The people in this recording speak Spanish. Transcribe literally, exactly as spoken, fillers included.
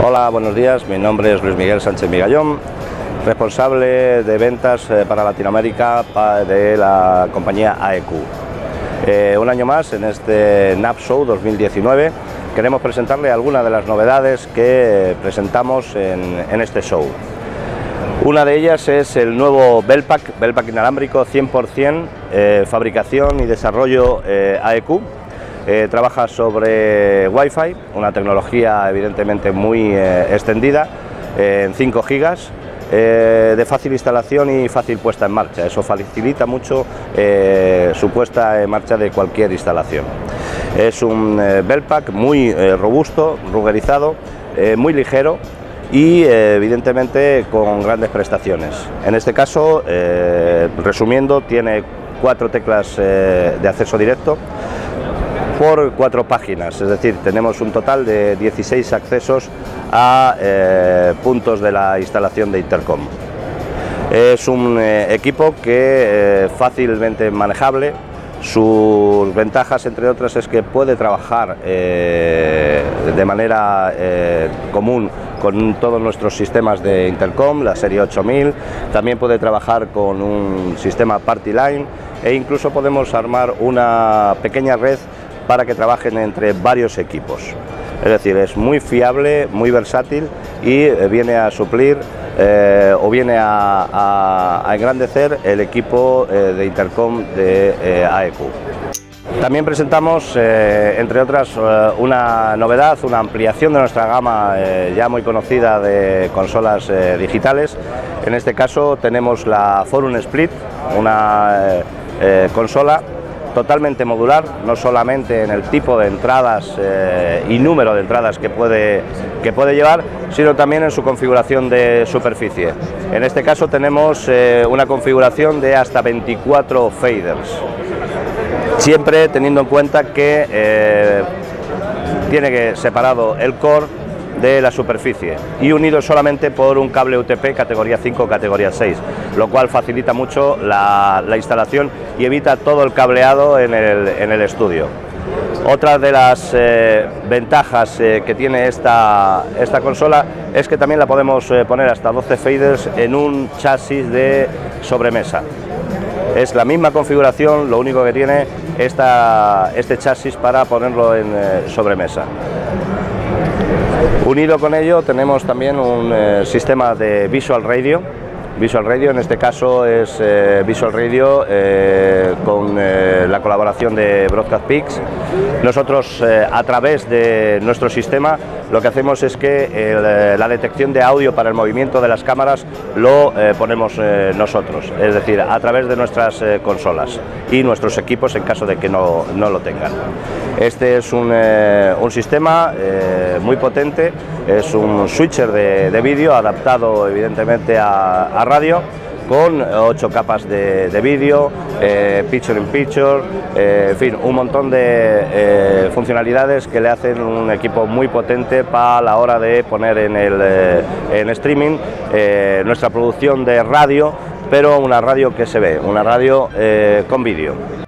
Hola, buenos días. Mi nombre es Luis Miguel Sánchez Migallón, responsable de ventas para Latinoamérica de la compañía A E Q. Eh, un año más en este NAB Show dos mil diecinueve queremos presentarle algunas de las novedades que presentamos en, en este show. Una de ellas es el nuevo Belpack, Belpack inalámbrico cien por cien, eh, fabricación y desarrollo eh, A E Q. Eh, trabaja sobre Wi-Fi, una tecnología evidentemente muy eh, extendida, eh, en cinco gigas, eh, de fácil instalación y fácil puesta en marcha. Eso facilita mucho eh, su puesta en marcha de cualquier instalación. Es un eh, Belpack muy eh, robusto, ruggerizado, eh, muy ligero y eh, evidentemente con grandes prestaciones. En este caso, eh, resumiendo, tiene cuatro teclas eh, de acceso directo por cuatro páginas, es decir, tenemos un total de dieciséis accesos a eh, puntos de la instalación de Intercom. Es un eh, equipo que eh, fácilmente manejable. Sus ventajas, entre otras, es que puede trabajar eh, de manera eh, común con todos nuestros sistemas de Intercom, la serie ocho mil, también puede trabajar con un sistema Party Line e incluso podemos armar una pequeña red para que trabajen entre varios equipos. Es decir, es muy fiable, muy versátil y viene a suplir eh, o viene a, a, a engrandecer el equipo eh, de Intercom de eh, A E Q. También presentamos, eh, entre otras, eh, una novedad, una ampliación de nuestra gama eh, ya muy conocida de consolas eh, digitales. En este caso tenemos la Forum Split, una eh, eh, consola totalmente modular, no solamente en el tipo de entradas eh, y número de entradas que puede, que puede llevar, sino también en su configuración de superficie. En este caso tenemos eh, una configuración de hasta veinticuatro faders, siempre teniendo en cuenta que eh, tiene que separado el core de la superficie y unido solamente por un cable U T P categoría cinco o categoría seis, lo cual facilita mucho la, la instalación y evita todo el cableado en el, en el estudio. Otra de las eh, ventajas eh, que tiene esta, esta consola es que también la podemos eh, poner hasta doce faders en un chasis de sobremesa. Es la misma configuración, lo único que tiene esta, este chasis para ponerlo en eh, sobremesa. Unido con ello tenemos también un eh, sistema de Visual Radio. Visual Radio en este caso es eh, Visual Radio eh, con eh, la colaboración de Broadcast Peaks. Nosotros eh, a través de nuestro sistema lo que hacemos es que el, la detección de audio para el movimiento de las cámaras lo eh, ponemos eh, nosotros, es decir, a través de nuestras eh, consolas y nuestros equipos en caso de que no, no lo tengan. Este es un, eh, un sistema eh, muy potente, es un switcher de, de vídeo adaptado evidentemente a, a radio, con ocho capas de, de vídeo, eh, picture in picture, eh, en fin, un montón de eh, funcionalidades que le hacen un equipo muy potente para la hora de poner en, el, eh, en streaming eh, nuestra producción de radio, pero una radio que se ve, una radio eh, con vídeo.